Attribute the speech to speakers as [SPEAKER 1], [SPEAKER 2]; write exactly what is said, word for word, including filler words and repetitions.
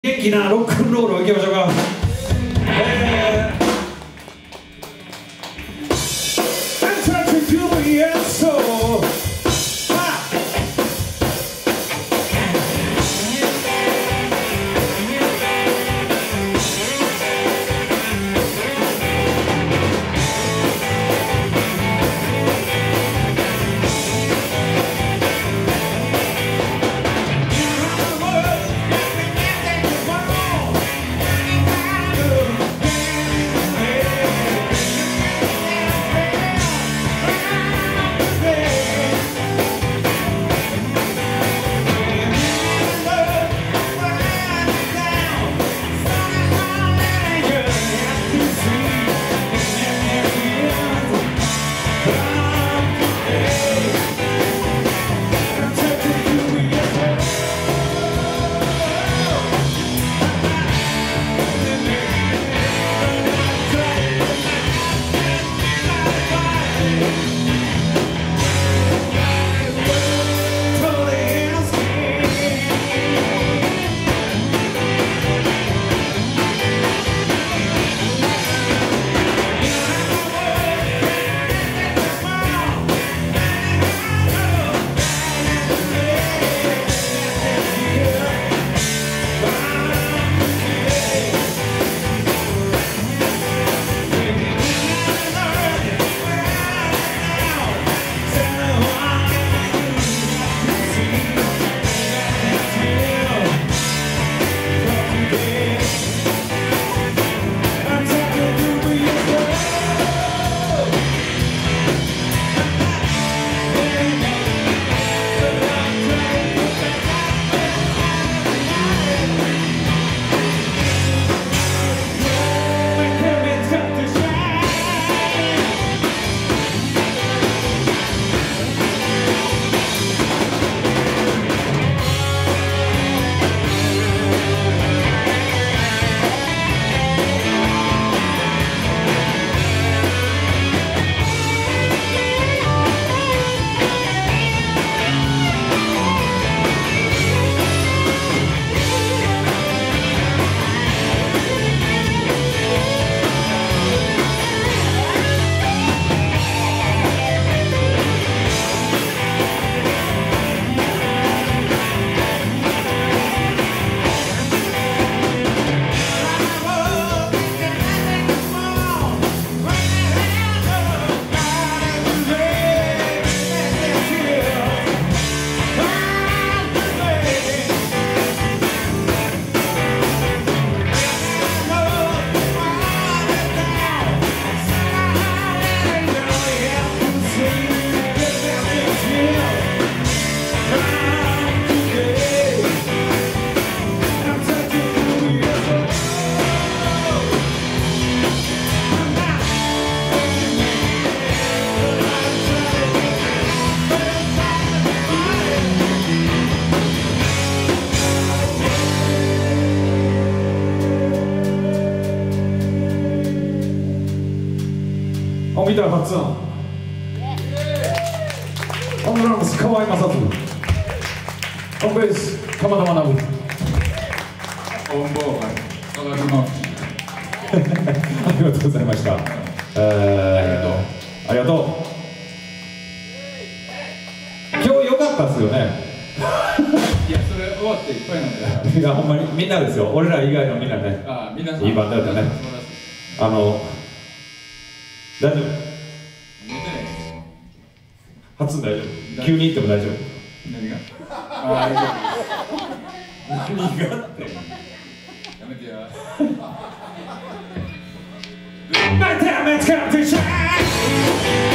[SPEAKER 1] 元気なロックンロールをいきましょうか。えー I'm trying to do my soul. ギター発音、オンドラムス河合正人、オンベース鎌田学、オンボーカル佐賀島。ありがとうございました。えー、ありがとう。今日良かったですよね。
[SPEAKER 2] いや、それ終わっていっぱいなんだよ。
[SPEAKER 1] いや、ほんまにみんなですよ。俺ら以外のみんなね。
[SPEAKER 2] ああ、みんなさん。
[SPEAKER 1] いいバンドだったね。あの大丈夫。発音大丈夫。急に言っても大丈夫。
[SPEAKER 2] 何が？ああ、大丈夫。何がって。やめてや。
[SPEAKER 1] My time has come to shine.